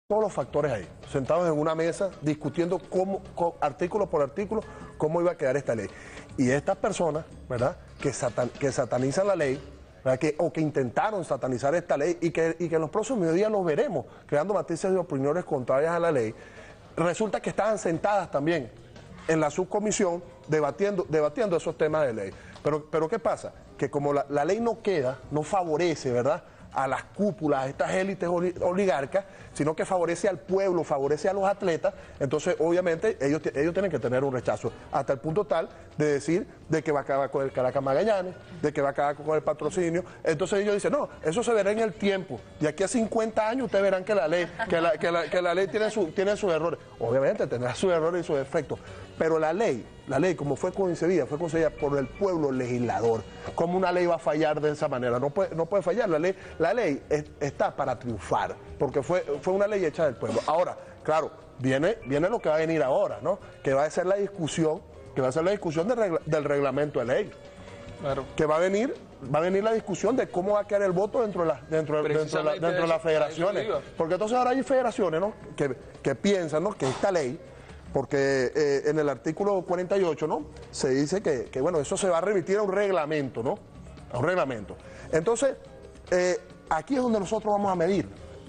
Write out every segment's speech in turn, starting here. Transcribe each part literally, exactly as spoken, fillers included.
todos los factores ahí, sentados en una mesa, discutiendo cómo, cómo, artículo por artículo, cómo iba a quedar esta ley. Y estas personas, ¿verdad?, que, satan, que satanizan la ley, ¿verdad?, que, o que intentaron satanizar esta ley, y que, y que en los próximos días los veremos, creando matices de opiniones contrarias a la ley, resulta que estaban sentadas también en la subcomisión debatiendo, debatiendo esos temas de ley. Pero, pero ¿qué pasa? Que como la, la ley no queda, no favorece, ¿verdad?, a las cúpulas, a estas élites oligarcas, sino que favorece al pueblo, favorece a los atletas, entonces obviamente ellos, ellos tienen que tener un rechazo, hasta el punto tal de decir de que va a acabar con el Caracas Magallanes, de que va a acabar con el patrocinio. Entonces ellos dicen, no, eso se verá en el tiempo, de aquí a cincuenta años ustedes verán que la ley, que la, que la, que la ley tiene, su, tiene sus errores, obviamente tendrá sus errores y sus defectos, pero la ley, la ley como fue concebida, fue concebida por el pueblo legislador. ¿Cómo una ley va a fallar de esa manera? No puede, no puede fallar, la ley, la ley es, está para triunfar, porque fue, fue una ley hecha del pueblo. Ahora, claro, viene, viene lo que va a venir ahora, ¿no? Que va a ser la discusión, que va a ser la discusión de regla, del reglamento de ley. Claro. Que va a venir, va a venir la discusión de cómo va a quedar el voto dentro de, la, dentro, dentro, de, la, dentro de las federaciones. Porque entonces ahora hay federaciones, ¿no?, que, que piensan, ¿no?, que esta ley, porque eh, en el artículo cuarenta y ocho, ¿no?, se dice que, que, bueno, eso se va a remitir a un reglamento, ¿no?, a un reglamento. Entonces, eh, aquí es donde nosotros vamos a medir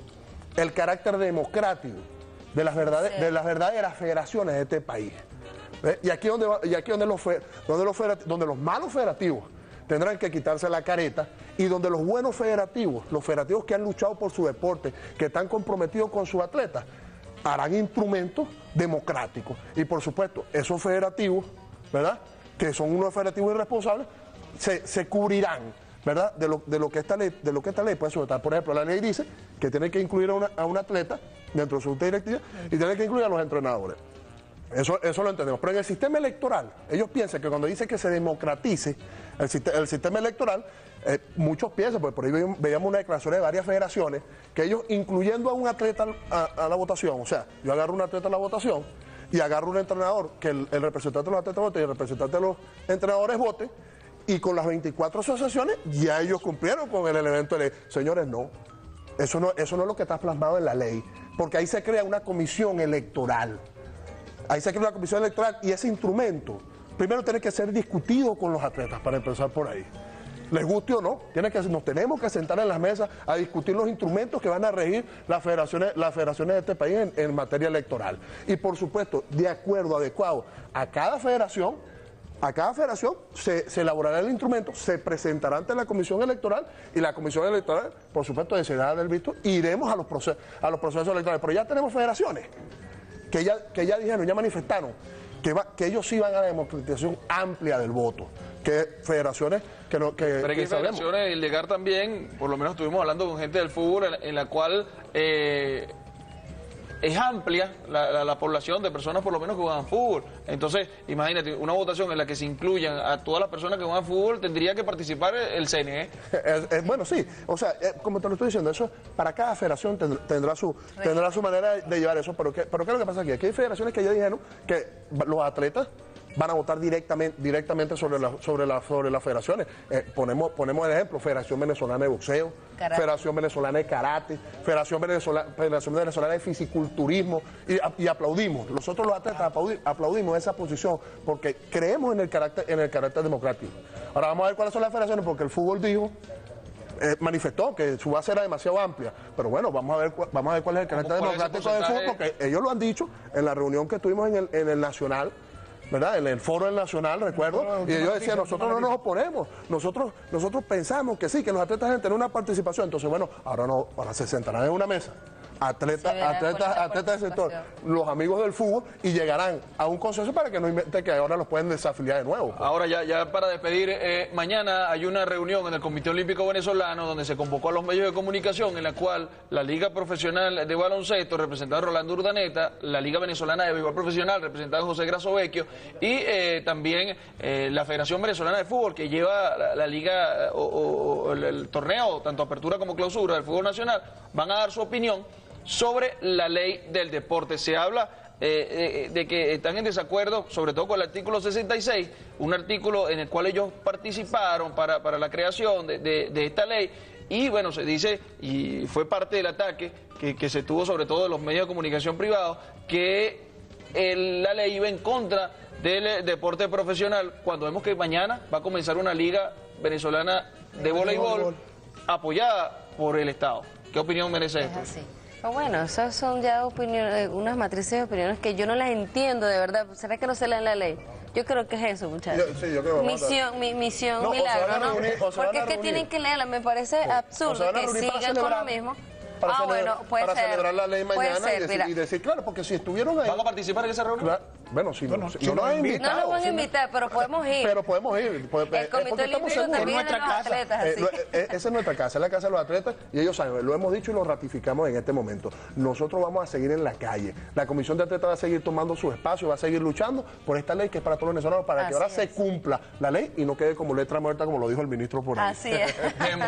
el carácter democrático de las, verdade sí. de las verdaderas federaciones de este país. ¿Ve? Y aquí es donde, y aquí donde, los, donde, los donde los malos federativos tendrán que quitarse la careta, y donde los buenos federativos, los federativos que han luchado por su deporte, que están comprometidos con sus atletas, harán instrumentos democráticos. Y por supuesto, esos federativos, ¿verdad?, que son unos federativos irresponsables, se, se cubrirán, ¿verdad?, de lo, de lo que esta ley, de lo que esta ley puede soltar. Por ejemplo, la ley dice que tiene que incluir a, una, a un atleta dentro de su directiva y tiene que incluir a los entrenadores. Eso, eso lo entendemos. Pero en el sistema electoral, ellos piensan que cuando dice que se democratice el, el sistema electoral, eh, muchos piensan, porque por ahí veíamos una declaración de varias federaciones, que ellos incluyendo a un atleta a, a la votación, o sea, yo agarro un atleta a la votación y agarro un entrenador, que el, el representante de los atletas vote y el representante de los entrenadores vote, y con las veinticuatro asociaciones ya ellos cumplieron con el elemento de ley. Señores, no. Eso no, eso no es lo que está plasmado en la ley, porque ahí se crea una comisión electoral. Ahí se crea una comisión electoral y ese instrumento primero tiene que ser discutido con los atletas, para empezar por ahí. Les guste o no, tiene que, nos tenemos que sentar en las mesas a discutir los instrumentos que van a regir las federaciones, las federaciones de este país en, en materia electoral. Y por supuesto, de acuerdo, adecuado a cada federación, a cada federación se, se elaborará el instrumento, se presentará ante la comisión electoral y la comisión electoral, por supuesto, decidirá del visto, y iremos a los, proces a los procesos electorales. Pero ya tenemos federaciones que ya, que ya dijeron, ya manifestaron que, va, que ellos sí van a la democratización amplia del voto, que federaciones que no que, Pero que hay federaciones, el llegar también, por lo menos estuvimos hablando con gente del fútbol, en, en la cual eh, es amplia la, la, la población de personas por lo menos que juegan fútbol. Entonces, imagínate, una votación en la que se incluyan a todas las personas que juegan fútbol, tendría que participar el C N E. Es, es, bueno, sí, o sea, eh, como te lo estoy diciendo, eso para cada federación tendrá, tendrá, su, tendrá su manera de llevar eso, pero ¿qué, pero ¿qué es lo que pasa aquí? Aquí hay federaciones que ya dijeron que los atletas van a votar directamente, directamente sobre, la, sobre, la, sobre las federaciones. Eh, ponemos, ponemos el ejemplo, Federación Venezolana de Boxeo, karate. Federación Venezolana de Karate, Federación Venezolana, Federación Venezolana de Fisiculturismo, y, y aplaudimos, nosotros los atletas aplaudimos, aplaudimos esa posición, porque creemos en el, carácter, en el carácter democrático. Ahora vamos a ver cuáles son las federaciones, porque el fútbol dijo, eh, manifestó que su base era demasiado amplia, pero bueno, vamos a ver, vamos a ver cuál es el carácter democrático del fútbol, porque ellos lo han dicho en la reunión que tuvimos en el, en el Nacional, ¿verdad? En el foro del Nacional, recuerdo, no, no, y ellos decían, nosotros no nos oponemos, nosotros, nosotros pensamos que sí, que los atletas deben tener una participación. Entonces, bueno, ahora no, ahora se sentarán en una mesa, atletas, atletas, atletas del sector, los amigos del fútbol, y llegarán a un consenso para que no inventen que ahora los pueden desafiliar de nuevo. Pues. Ahora, ya, ya para despedir, eh, mañana hay una reunión en el Comité Olímpico Venezolano donde se convocó a los medios de comunicación, en la cual la Liga Profesional de Baloncesto, representada Rolando Urdaneta, la Liga Venezolana de Béisbol Profesional, representada José Grasovecchio, y eh, también eh, la Federación Venezolana de Fútbol, que lleva la, la liga o, o, o el, el torneo, tanto apertura como clausura del fútbol nacional, van a dar su opinión sobre la ley del deporte. Se habla eh, eh, de que están en desacuerdo, sobre todo con el artículo sesenta y seis, un artículo en el cual ellos participaron para, para la creación de, de, de esta ley, y bueno, se dice, y fue parte del ataque, que, que se tuvo sobre todo de los medios de comunicación privados, que el, la ley iba en contra del eh, deporte profesional, cuando vemos que mañana va a comenzar una liga venezolana de voleibol apoyada por el Estado. ¿Qué opinión merece esto? Es así. Pero bueno, esas son ya opiniones, unas matrices de opiniones que yo no las entiendo de verdad. ¿Será que no se leen la ley? Yo creo que es eso, muchachos. Yo- sí, yo creo que vamos a- misión, mi, misión, No, o se milagro, van a ¿no? reunir, o se van Porque a es que reunir. tienen que leerla, me parece O se absurdo van a que reunir para sigan con lo celebrar- mismo. Para, ah, celebrar, bueno, puede para ser. celebrar la ley Puede mañana ser, y, decir, mira. y decir, claro, porque si estuvieron ahí... ¿Van a participar en esa reunión? Claro, bueno, si, Bueno, no, si si no nos nos han invitan. invitado... No nos van a si no- invitar, pero podemos ir. Pero podemos ir. pues, eh, El Comité porque estamos Olímpico seguros. también Es nuestra a los casa. atletas, Eh, así. lo- eh, esa es nuestra casa, es la casa de los atletas y ellos saben, lo hemos dicho y lo ratificamos en este momento. Nosotros vamos a seguir en la calle. La Comisión de Atletas va a seguir tomando su espacio, va a seguir luchando por esta ley que es para todos los venezolanos, para que Así ahora es. se cumpla la ley y no quede como letra muerta, como lo dijo el ministro por ahí. Así es.